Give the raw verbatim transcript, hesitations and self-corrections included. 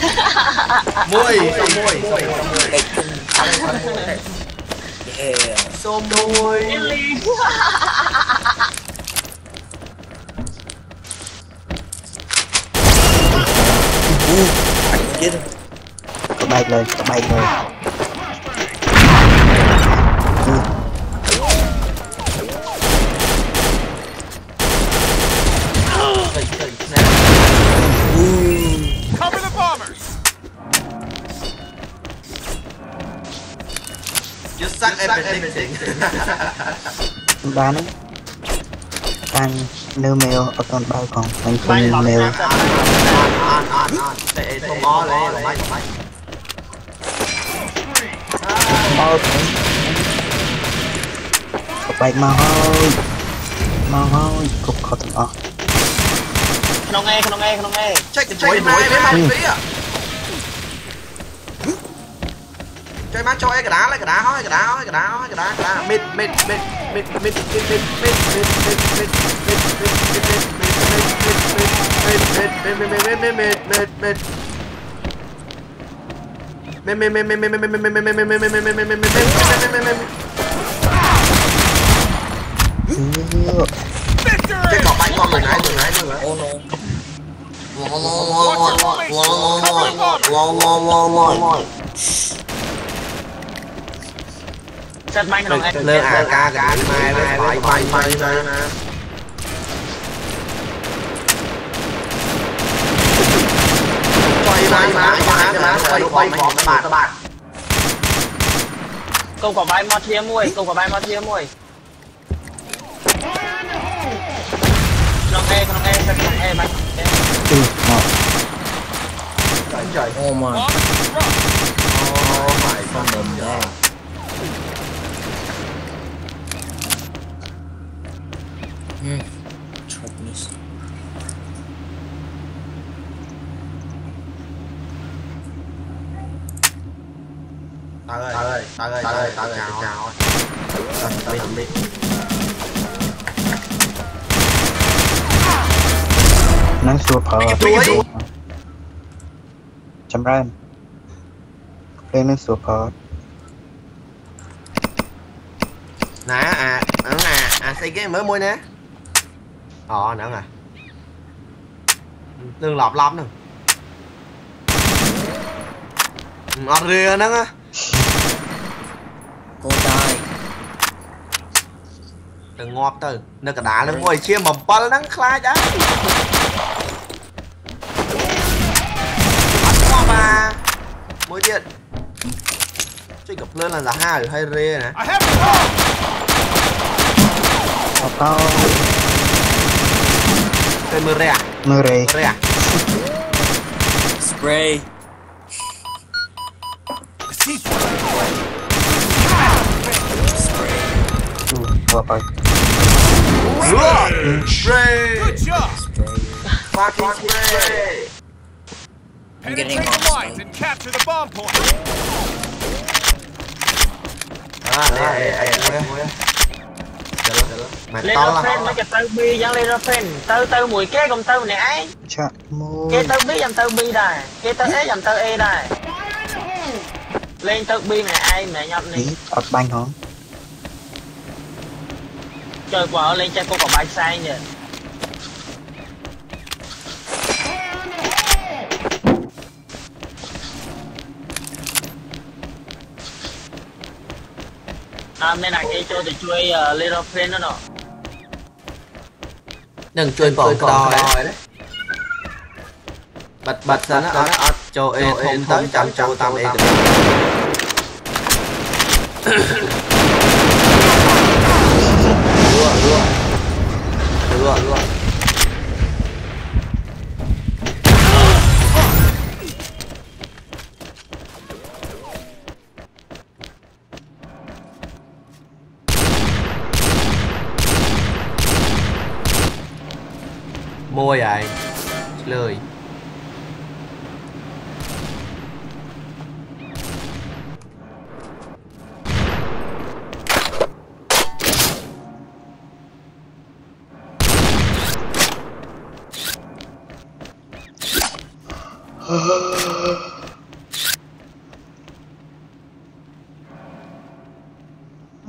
môi môi môi xôm môi có bay lên có bay lên just suck everything bán tan nêu mail ở con bao còn mình không mail để không ó lấy máy máy có bay mau thôi mau thôi cục khó thằng ó không nghe không nghe không nghe check cái check máy với máy tí à chơi má cho cái đá lấy cái đá hói cái đá hói cái đá hói cái đá cái đá mid mid mid mid mid mid mid mid mid mid mid cái cỏ bay con người này người này người này set banh rồi anh lên a ca cái mai với phải bay bay ra nè quay bay mà quay mà quay quay bỏ các bạn các bạn câu quả bay mọt thiêm mùi câu quả bay mọt thiêm mùi không nghe không nghe set không nghe banh trời trời oh my oh my con đầm ra Hmm. Trapness. Ta ơi, ta ơi, ta ơi, ta ơi, ta ơi, chào. Tao làm đi. nắng xua phở chấm ran lên nắng xua phở nè à nó nè à xây cái mới môi nè ờ nữa nè tương lọp lắm nè ngọt rìa nữa á Cô trai đừng ngọt từ nó cả đá nó ngồi chia mầm bal nắng khai đó ngọt mà môi điện chơi gặp lên là giá hai hay rê nè tao cây mưa rè mưa rê mưa rè spray vừa phải spray fucking spray I'm getting lines and capture the bomb point. à đây đây đây mày lên to ra lắm friend mấy cái tao bi dán lên ra friend tao tao mùi kế còn tao này ấy chạ môi kế tao bi dầm tao bi đây kế tao e dầm tao e đây lên tao bi này ai mẹ nhập này ở banh hả chơi quả lên chơi cô có bài sai nhỉ à bên này cái cho thì chơi lên ra friend đó nọ đừng chơi bỏ đòi đấy bật bật ra nó ở nó cho e không tới trăm cho tao e được lừa lừa lừa lừa môi vậy lười Uh,